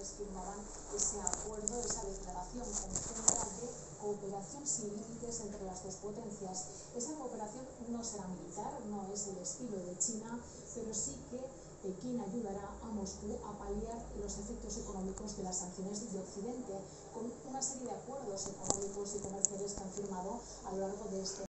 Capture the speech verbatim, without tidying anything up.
países firmaban ese acuerdo, esa declaración conjunta de cooperación sin límites entre las dos potencias. Esa cooperación no será militar, no es el estilo de China, pero sí que Pekín ayudará a Moscú a paliar los efectos económicos de las sanciones de Occidente, con una serie de acuerdos económicos y comerciales que han firmado a lo largo de este